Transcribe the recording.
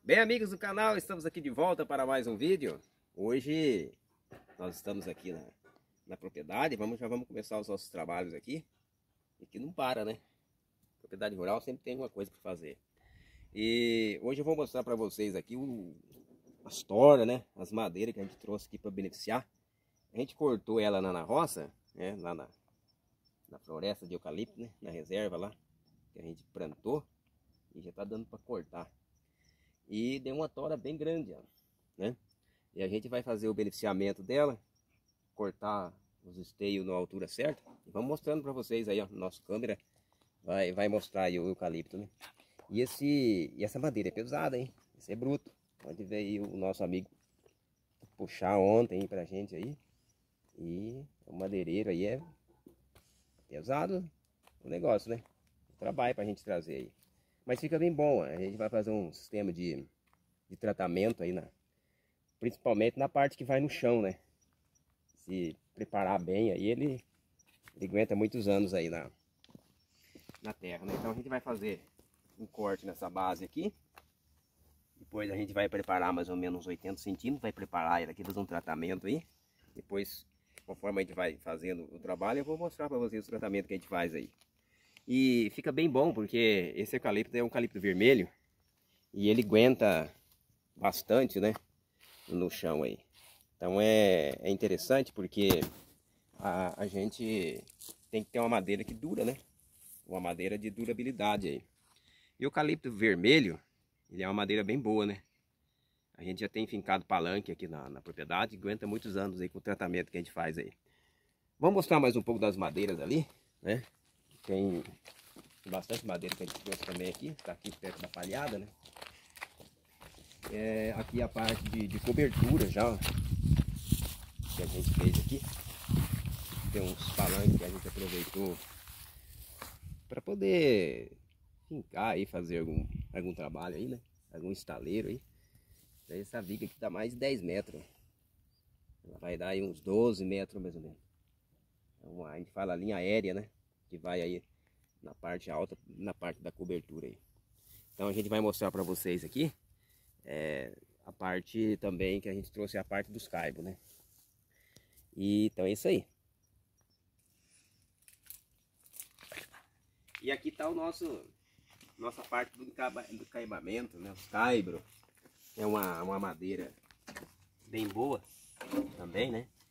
Bem, amigos do canal, estamos aqui de volta para mais um vídeo. Hoje nós estamos aqui na propriedade, já vamos começar os nossos trabalhos aqui. E que não para, né? Propriedade rural sempre tem uma coisa para fazer. E hoje eu vou mostrar para vocês aqui as toras, né? As madeiras que a gente trouxe aqui para beneficiar. A gente cortou ela na roça, né? Lá na floresta de eucalipto, né? Na reserva lá, que a gente plantou. E já está dando para cortar. E deu uma tora bem grande, ó, né? E a gente vai fazer o beneficiamento dela, cortar os esteios na altura certa. E vamos mostrando para vocês aí, ó, nossa câmera vai mostrar aí o eucalipto, né? E essa madeira é pesada, hein? Esse é bruto. Pode ver aí o nosso amigo puxar ontem pra gente aí. E o madeireiro aí é pesado o negócio, né? O trabalho pra gente trazer aí. Mas fica bem bom, a gente vai fazer um sistema de tratamento aí, principalmente na parte que vai no chão, né? Se preparar bem aí, ele aguenta muitos anos aí na terra, né? Então a gente vai fazer um corte nessa base aqui. Depois a gente vai preparar mais ou menos uns 80 centímetros, vai preparar ele aqui, fazer um tratamento aí. Depois, conforme a gente vai fazendo o trabalho, eu vou mostrar para vocês o tratamento que a gente faz aí. E fica bem bom, porque esse eucalipto é um eucalipto vermelho e ele aguenta bastante, né, no chão aí. Então é interessante porque a gente tem que ter uma madeira que dura, né, uma madeira de durabilidade aí. E o eucalipto vermelho, ele é uma madeira bem boa, né. A gente já tem fincado palanque aqui na propriedade, aguenta muitos anos aí com o tratamento que a gente faz aí. Vamos mostrar mais um pouco das madeiras ali, né. Tem bastante madeira que a gente trouxe também aqui, está aqui perto da palhada, né? Aqui a parte de cobertura já, ó, que a gente fez aqui. Tem uns palanques que a gente aproveitou para poder fincar aí, fazer algum trabalho aí, né? Algum estaleiro aí. Essa viga aqui tá mais de 10 metros. Ela vai dar aí uns 12 metros mais ou menos. Então, a gente fala linha aérea, né? Que vai aí na parte alta, na parte da cobertura aí. Então a gente vai mostrar para vocês aqui a parte também que a gente trouxe, a parte dos caibos, né? E então é isso aí. E aqui tá nossa parte do caibamento, né? Os caibros. É uma madeira bem boa também, né?